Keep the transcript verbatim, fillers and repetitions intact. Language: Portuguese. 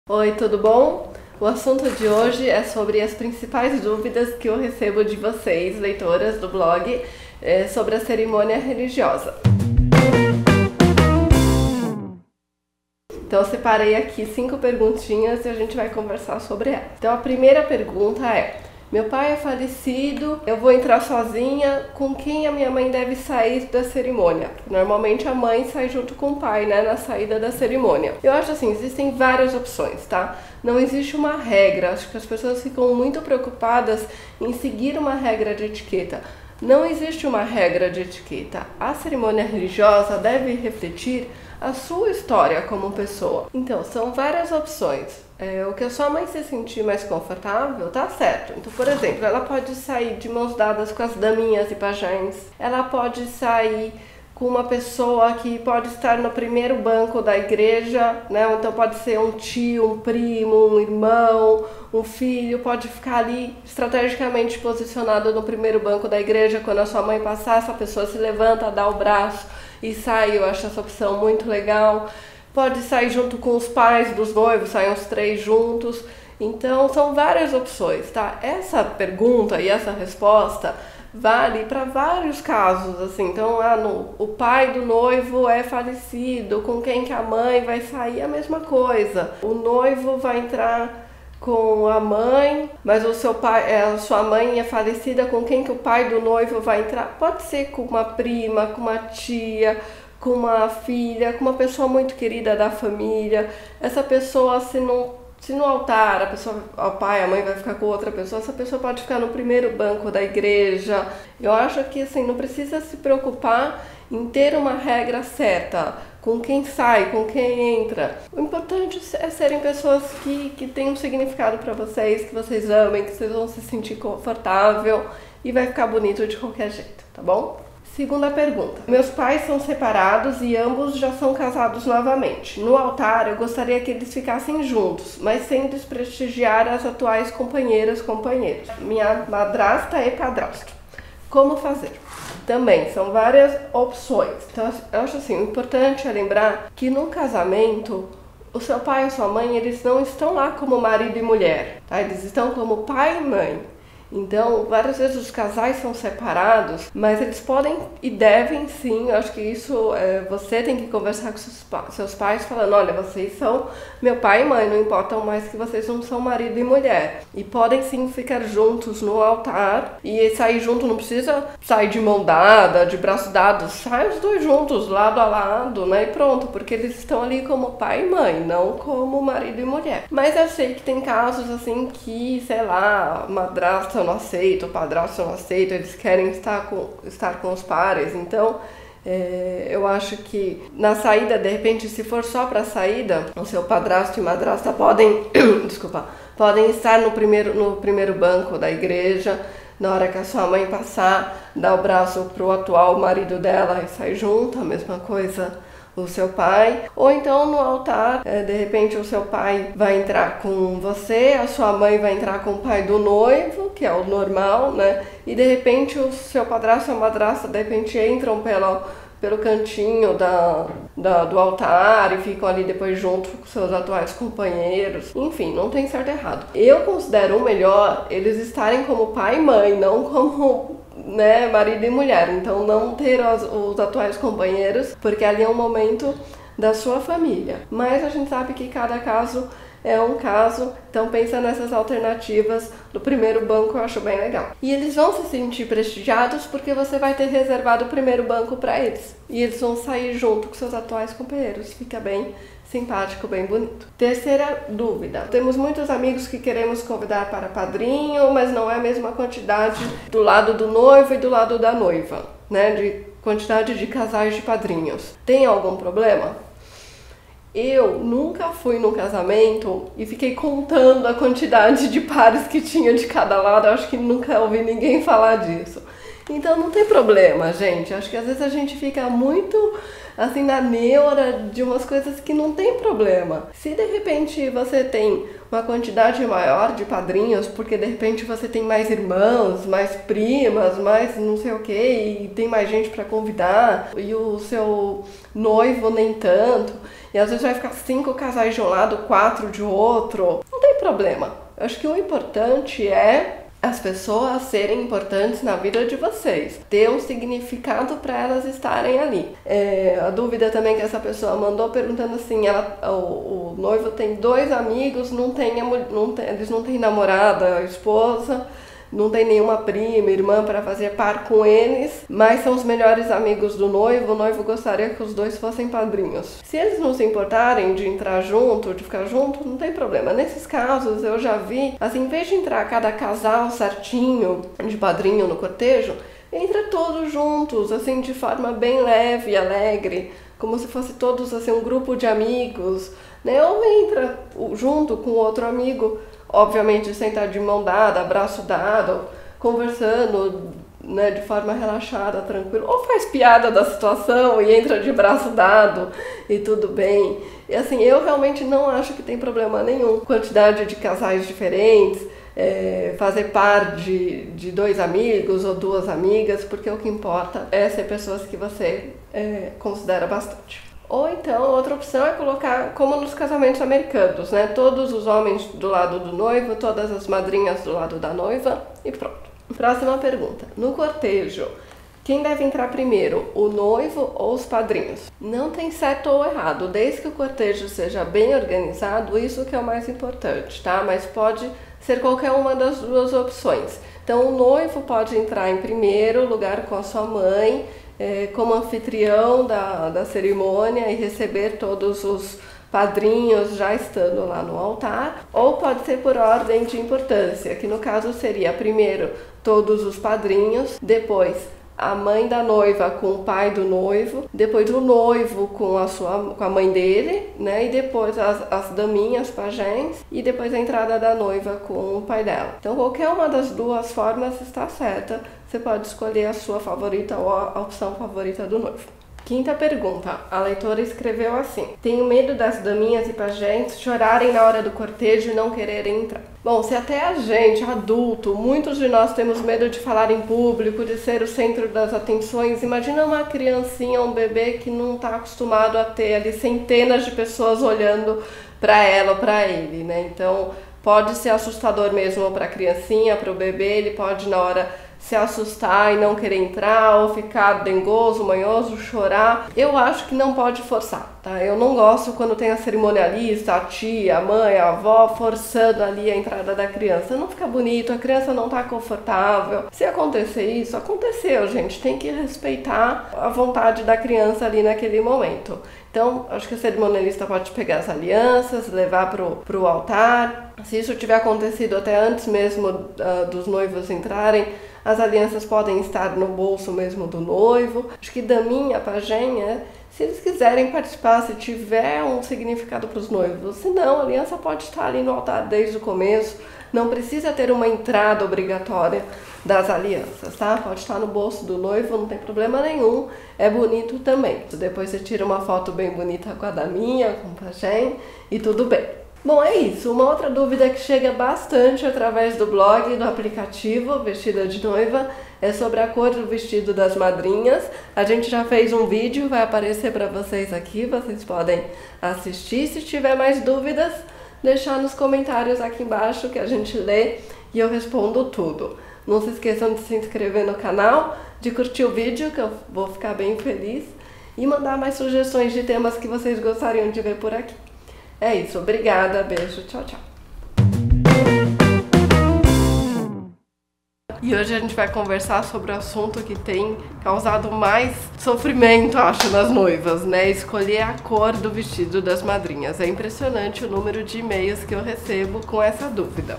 Oi, tudo bom? O assunto de hoje é sobre as principais dúvidas que eu recebo de vocês, leitoras do blog, é, sobre a cerimônia religiosa. Então eu separei aqui cinco perguntinhas e a gente vai conversar sobre elas. Então a primeira pergunta é: meu pai é falecido, eu vou entrar sozinha, com quem a minha mãe deve sair da cerimônia? Normalmente a mãe sai junto com o pai, né, na saída da cerimônia. Eu acho assim, existem várias opções, tá? Não existe uma regra, acho que as pessoas ficam muito preocupadas em seguir uma regra de etiqueta. Não existe uma regra de etiqueta. A cerimônia religiosa deve refletir a sua história como pessoa. Então, são várias opções. É, o que a sua mãe se sentir mais confortável, tá certo. Então, por exemplo, ela pode sair de mãos dadas com as daminhas e pajéns. Ela pode sair com uma pessoa que pode estar no primeiro banco da igreja, né? Então pode ser um tio, um primo, um irmão, um filho, pode ficar ali estrategicamente posicionado no primeiro banco da igreja. Quando a sua mãe passar, essa pessoa se levanta, dá o braço e sai. Eu acho essa opção muito legal. Pode sair junto com os pais dos noivos, saem os três juntos. Então são várias opções, tá? Essa pergunta e essa resposta vale para vários casos, assim. Então, ah, no, o pai do noivo é falecido, com quem que a mãe vai sair, a mesma coisa. O noivo vai entrar com a mãe, mas o seu pai, a sua mãe é falecida, com quem que o pai do noivo vai entrar? Pode ser com uma prima, com uma tia, com uma filha, com uma pessoa muito querida da família. Essa pessoa, se não Se no altar a pessoa, o pai, a mãe vai ficar com outra pessoa, essa pessoa pode ficar no primeiro banco da igreja. Eu acho que assim, não precisa se preocupar em ter uma regra certa, com quem sai, com quem entra. O importante é serem pessoas que, que têm um significado para vocês, que vocês amem, que vocês vão se sentir confortável e vai ficar bonito de qualquer jeito, tá bom? Segunda pergunta. Meus pais são separados e ambos já são casados novamente. No altar, eu gostaria que eles ficassem juntos, mas sem desprestigiar as atuais companheiras, companheiros. Minha madrasta e padrasto. Como fazer? Também são várias opções. Então, eu acho assim, o importante é lembrar que no casamento, o seu pai e sua mãe, eles não estão lá como marido e mulher, tá? Eles estão como pai e mãe. Então, várias vezes os casais são separados, mas eles podem e devem sim, eu acho que isso é, você tem que conversar com seus, seus pais falando, olha, vocês são meu pai e mãe, não importam mais que vocês não são marido e mulher. E podem sim ficar juntos no altar e sair junto, não precisa sair de mão dada, de braço dado, sai os dois juntos, lado a lado, né, e pronto, porque eles estão ali como pai e mãe, não como marido e mulher. Mas eu sei que tem casos assim que, sei lá, madrasta não aceita, o padrasto não aceita, eles querem estar com, estar com os pares. Então é, eu acho que na saída, de repente, se for só para a saída, o seu padrasto e madrasta podem desculpa, podem estar no primeiro, no primeiro banco da igreja. Na hora que a sua mãe passar, dá o braço pro atual marido dela e sai junto, a mesma coisa o seu pai. Ou então no altar, é, de repente o seu pai vai entrar com você, a sua mãe vai entrar com o pai do noivo, que é o normal, né? E de repente o seu padrasto e a madrasta de repente entram pela, pelo cantinho da, da, do altar e ficam ali depois junto com seus atuais companheiros. Enfim, não tem certo e errado. Eu considero o melhor eles estarem como pai e mãe, não como, né, marido e mulher. Então não ter os, os atuais companheiros, porque ali é um momento da sua família. Mas a gente sabe que cada caso é um caso, então pensa nessas alternativas do primeiro banco, eu acho bem legal. E eles vão se sentir prestigiados porque você vai ter reservado o primeiro banco para eles. E eles vão sair junto com seus atuais companheiros, fica bem simpático, bem bonito. Terceira dúvida. Temos muitos amigos que queremos convidar para padrinho, mas não é a mesma quantidade do lado do noivo e do lado da noiva, né? De quantidade de casais de padrinhos. Tem algum problema? Eu nunca fui num casamento e fiquei contando a quantidade de pares que tinha de cada lado. Eu acho que nunca ouvi ninguém falar disso. Então não tem problema, gente. Acho que às vezes a gente fica muito assim na neura de umas coisas que não tem problema. Se de repente você tem uma quantidade maior de padrinhos, porque de repente você tem mais irmãos, mais primas, mais não sei o que, e tem mais gente para convidar, e o seu noivo nem tanto, e às vezes vai ficar cinco casais de um lado, quatro de outro, não tem problema. Eu acho que o importante é as pessoas serem importantes na vida de vocês, ter um significado para elas estarem ali. É, a dúvida também que essa pessoa mandou perguntando assim, ela, o, o noivo tem dois amigos, não tem, não tem, eles não têm namorada, esposa, não tem nenhuma prima, irmã para fazer par com eles, mas são os melhores amigos do noivo, o noivo gostaria que os dois fossem padrinhos. Se eles não se importarem de entrar junto, de ficar junto, não tem problema. Nesses casos eu já vi, assim, em vez de entrar cada casal certinho de padrinho no cortejo, entra todos juntos, assim, de forma bem leve e alegre, como se fosse todos, assim, um grupo de amigos, né? Ou entra junto com outro amigo, obviamente sem estar de mão dada, abraço dado, conversando, né, de forma relaxada, tranquila, ou faz piada da situação e entra de braço dado e tudo bem. E assim, eu realmente não acho que tem problema nenhum. Quantidade de casais diferentes, é, fazer par de, de dois amigos ou duas amigas, porque o que importa é ser pessoas que você é, considera bastante. Ou então, outra opção é colocar, como nos casamentos americanos, né? Todos os homens do lado do noivo, todas as madrinhas do lado da noiva e pronto. Próxima pergunta. No cortejo, quem deve entrar primeiro, o noivo ou os padrinhos? Não tem certo ou errado, desde que o cortejo seja bem organizado, isso que é o mais importante, tá? Mas pode ser qualquer uma das duas opções. Então, o noivo pode entrar em primeiro lugar com a sua mãe, É, como anfitrião da, da cerimônia e receber todos os padrinhos já estando lá no altar, ou pode ser por ordem de importância, que no caso seria primeiro todos os padrinhos, depois a mãe da noiva com o pai do noivo, depois o noivo com a, sua, com a mãe dele, né? E depois as, as daminhas, pajéns, e depois a entrada da noiva com o pai dela. Então qualquer uma das duas formas está certa, você pode escolher a sua favorita ou a opção favorita do noivo. Quinta pergunta, a leitora escreveu assim: tenho medo das daminhas e pajéns chorarem na hora do cortejo e não quererem entrar. Bom, se até a gente, adulto, muitos de nós temos medo de falar em público, de ser o centro das atenções, imagina uma criancinha, um bebê que não está acostumado a ter ali centenas de pessoas olhando para ela ou para ele, né? Então pode ser assustador mesmo para a criancinha, para o bebê, ele pode na hora se assustar e não querer entrar, ou ficar dengoso, manhoso, chorar. Eu acho que não pode forçar, tá? Eu não gosto quando tem a cerimonialista, a tia, a mãe, a avó, forçando ali a entrada da criança. Não fica bonito, a criança não tá confortável. Se acontecer isso, aconteceu, gente. Tem que respeitar a vontade da criança ali naquele momento. Então, acho que a cerimonialista pode pegar as alianças, levar pro, pro altar. Se isso tiver acontecido até antes mesmo uh, dos noivos entrarem, as alianças podem estar no bolso mesmo do noivo. Acho que daminha, pajem, se eles quiserem participar, se tiver um significado para os noivos. Se não, a aliança pode estar ali no altar desde o começo. Não precisa ter uma entrada obrigatória das alianças, tá? Pode estar no bolso do noivo, não tem problema nenhum. É bonito também. Depois você tira uma foto bem bonita com a daminha, com o pajem e tudo bem. Bom, é isso. Uma outra dúvida que chega bastante através do blog e do aplicativo Vestida de Noiva é sobre a cor do vestido das madrinhas. A gente já fez um vídeo, vai aparecer para vocês aqui, vocês podem assistir. Se tiver mais dúvidas, deixar nos comentários aqui embaixo que a gente lê e eu respondo tudo. Não se esqueçam de se inscrever no canal, de curtir o vídeo, que eu vou ficar bem feliz, e mandar mais sugestões de temas que vocês gostariam de ver por aqui. É isso, obrigada, beijo, tchau, tchau. E hoje a gente vai conversar sobre o assunto que tem causado mais sofrimento, acho, nas noivas, né? Escolher a cor do vestido das madrinhas. É impressionante o número de e-mails que eu recebo com essa dúvida.